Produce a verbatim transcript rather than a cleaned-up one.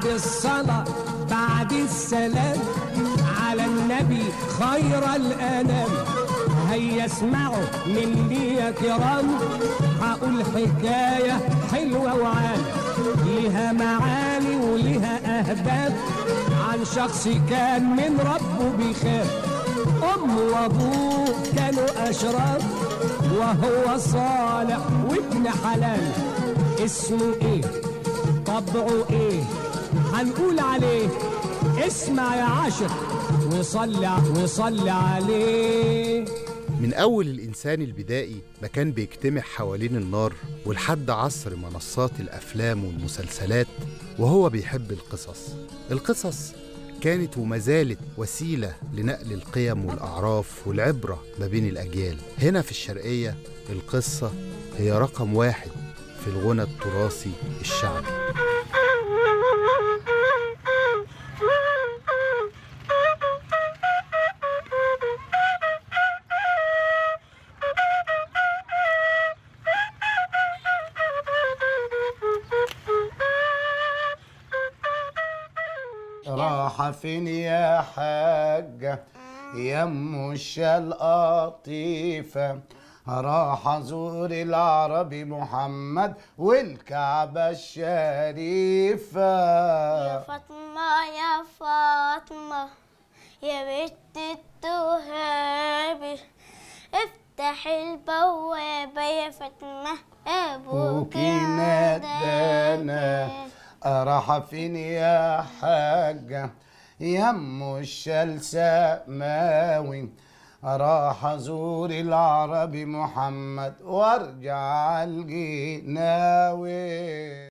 الصلاة بعد السلام على النبي خير الأنام. هيا اسمعوا مني يا كرام، هقول حكاية حلوة وعالي لها معاني ولها أهداف، عن شخص كان من ربه بيخاف. أمه وأبوه كانوا أشراف، وهو صالح وابن حلال. اسمه إيه؟ طبعه إيه؟ هنقول عليه. اسمع يا عاشق وصلي وصلي عليه. من أول الإنسان البدائي ما كان بيجتمع حوالين النار، ولحد عصر منصات الأفلام والمسلسلات وهو بيحب القصص. القصص كانت وما زالت وسيلة لنقل القيم والأعراف والعبرة ما بين الأجيال. هنا في الشرقية القصة هي رقم واحد في الغنى التراثي الشعبي. راحة فين يا حاجة يا ام الشال قطيفة، راح ازور العربي محمد والكعبة الشريفة. يا فاطمة يا فاطمة يا بنت التهابي، افتحي البوابة يا فاطمة ابوكي نادانا. راح فين يا حاجة يا ام الشال سماوي، راح ازور العربي محمد وارجع الجناوي.